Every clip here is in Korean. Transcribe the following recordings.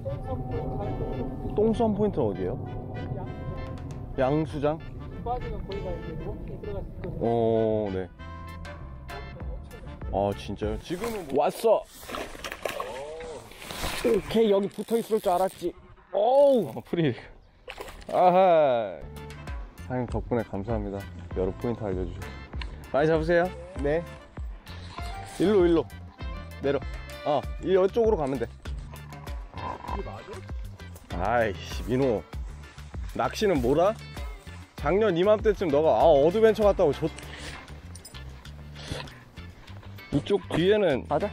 똥썸 포인트 어디예요? 양수장? 빠지면 거기가 이제 워킹이 들어가서 네. 아 진짜요? 지금은 왔어. 걔 여기 붙어있을 줄 알았지. 오우 프리. 아하. 사장님 덕분에 감사합니다. 여러 포인트 알려주셔서. 많이 잡으세요. 네. 일로 내려. 이쪽으로 가면 돼. 이게 맞아? 아이씨 민호, 낚시는 뭐라? 작년 이맘때쯤 너가 어드벤처 갔다고 이쪽 뒤에는 가자.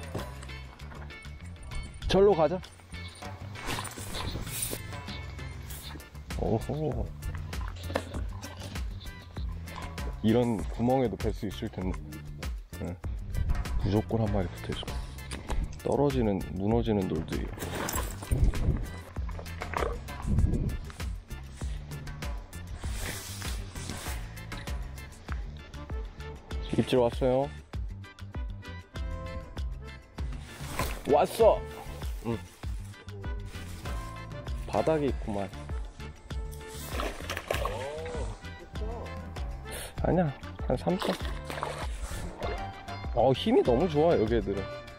절로 가자. 오호. 이런 구멍에도 뵐 수 있을 텐데. 응. 무조건 한 마리 붙어 있어. 무너지는 돌들이. 입질 왔어요. 왔어. 응. 바닥에 있구만. 아니야, 한 3점. 힘이 너무 좋아 여기 애들은.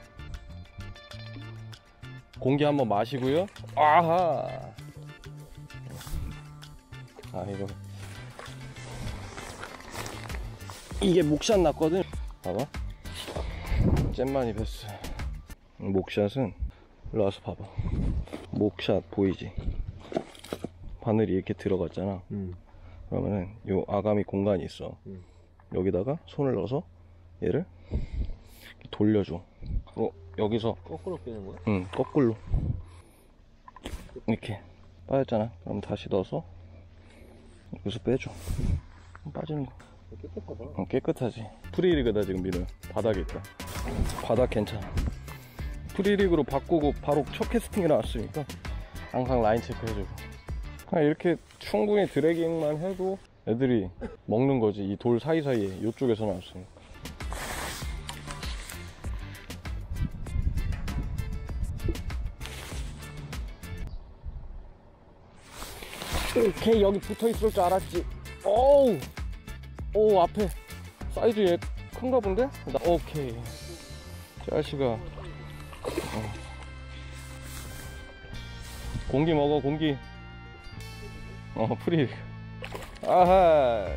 공기 한번 마시고요. 아하. 이거 이게 목샷 났거든. 봐봐, 잼만이 베스. 목샷은 일로 와서 봐봐. 목샷 보이지? 바늘이 이렇게 들어갔잖아. 그러면은 요 아가미 공간이 있어. 여기다가 손을 넣어서 얘를 돌려줘. 여기서 거꾸로 끼는 거야? 응, 거꾸로 이렇게 빠졌잖아. 그럼 다시 넣어서 여기서 빼줘. 빠지는 거. 깨끗하다. 깨끗하지. 프리리그다 지금 민호야. 바닥에 있다. 바닥 괜찮아. 프리리그로 바꾸고 바로 첫 캐스팅이 나왔으니까 항상 라인 체크해주고. 그냥 이렇게 충분히 드래깅만 해도 애들이 먹는 거지. 이 돌 사이사이에 이쪽에서 나왔으니까. 걔 여기 붙어있을 줄 알았지. 오우 앞에 사이즈 얘 큰가 본데? 오케이. 짤씨가 공기 먹어. 공기. 프리. 아하.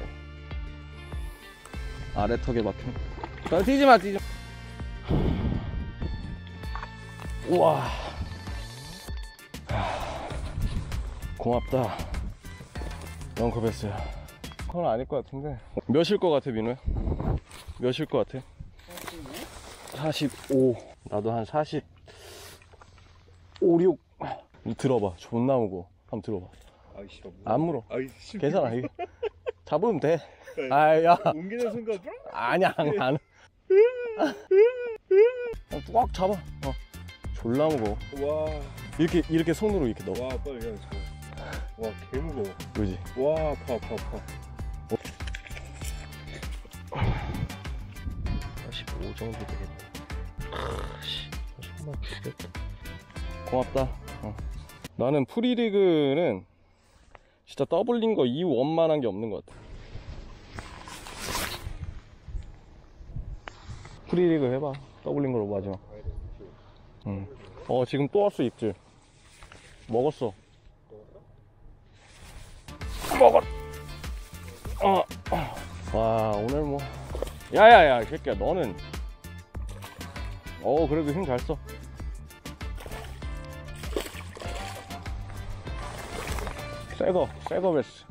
아래 턱에 막혀. 뛰지마. 우와. 고맙다. 영커 베스야. 그건 아닐 것 같은데. 몇일 것 같아 민호야? 몇일 것 같아? 45. 나도 한 45, 6. 들어봐. 존나 무거워. 한번 들어봐. 안 물어. 괜찮아. 이게 잡으면 돼. 야. 옮기는 순간 아니야. 안. 꽉 잡아. 졸라 무거워. 와. 이렇게 손으로 이렇게 넣어. 와, 빨리 그냥 줘. 와, 개 무거워. 그지? 와, 아파. 45 정도 되겠네. 정말 죽겠다. 고맙다. 나는 프리리그는 진짜 더블린 거 이후 원만한 게 없는 것 같아. 프리리그 해봐. 더블린 걸로 마지막. 지금 또 왔어 입질. 먹었어. 와 오늘 뭐 야야야 새끼야 너는 그래도 힘 잘 써. 새거 베스.